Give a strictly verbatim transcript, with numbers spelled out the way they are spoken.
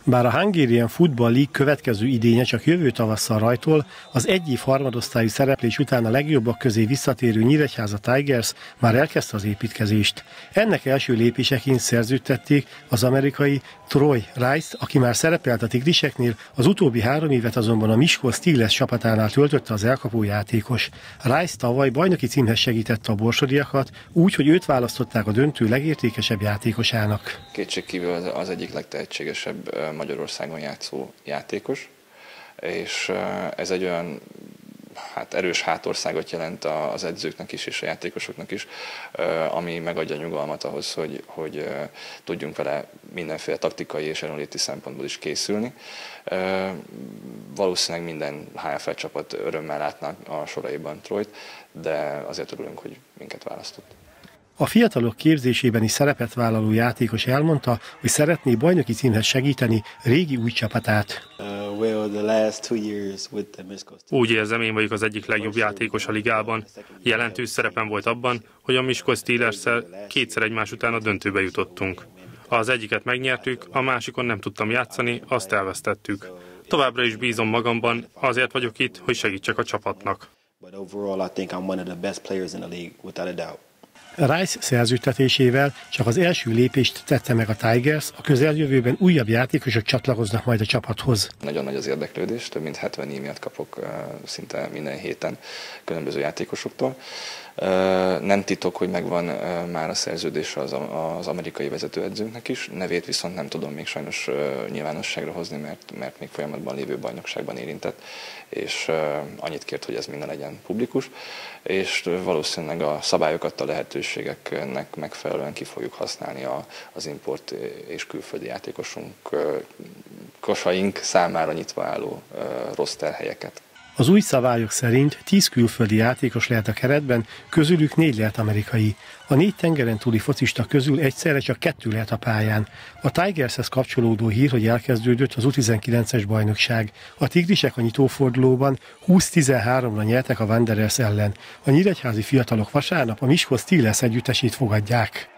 Bár a Hungarian Football League következő idénye csak jövő tavasszal rajtol, az egy év harmadosztályú szereplés után a legjobbak közé visszatérő Nyíregyháza Tigers már elkezdte az építkezést. Ennek első lépéseként szerződtették az amerikai Troy Rice, aki már szerepelt a Tigriseknél, az utóbbi három évet azonban a Miskolc Steelers csapatánál töltötte az elkapó játékos. Rice tavaly bajnoki címhez segítette a borsodiakat, úgy, hogy őt választották a döntő legértékesebb játékosának. Kétségkívül az egyik legtehetségesebb Magyarországon játszó játékos, és ez egy olyan hát erős hátországot jelent az edzőknek is és a játékosoknak is, ami megadja nyugalmat ahhoz, hogy, hogy tudjunk vele mindenféle taktikai és analitikai szempontból is készülni. Valószínűleg minden há ef el csapat örömmel látnak a soraiban Troyt, de azért örülünk, hogy minket választott. A fiatalok képzésében is szerepet vállaló játékos elmondta, hogy szeretné bajnoki címhez segíteni régi új csapatát. Úgy érzem, én vagyok az egyik legjobb játékos a ligában. Jelentős szerepem volt abban, hogy a Miskolc Steelers-szel kétszer egymás után a döntőbe jutottunk. Az egyiket megnyertük, a másikon nem tudtam játszani, azt elvesztettük. Továbbra is bízom magamban, azért vagyok itt, hogy segítsek a csapatnak. Rice szerződtetésével csak az első lépést tette meg a Tigers, a közeljövőben újabb játékosok csatlakoznak majd a csapathoz. Nagyon nagy az érdeklődés, több mint hetven e-mailt kapok szinte minden héten különböző játékosoktól. Nem titok, hogy megvan már a szerződés az, az amerikai vezetőedzőnknek is, nevét viszont nem tudom még sajnos nyilvánosságra hozni, mert, mert még folyamatban lévő bajnokságban érintett, és annyit kért, hogy ez minden legyen publikus, és valószínűleg a szabályokat, a lehetőségeknek megfelelően ki fogjuk használni az import és külföldi játékosunk, kosaink számára nyitva álló rosterhelyeket. Az új szabályok szerint tíz külföldi játékos lehet a keretben, közülük négy lehet amerikai. A négy tengeren túli focista közül egyszerre csak kettő lehet a pályán. A Tigershez kapcsolódó hír, hogy elkezdődött az U tizenkilences bajnokság. A tigrisek a nyitófordulóban húsz tizenháromra nyertek a Wanderers ellen. A nyíregyházi fiatalok vasárnap a Miskolc Steelers együttesét fogadják.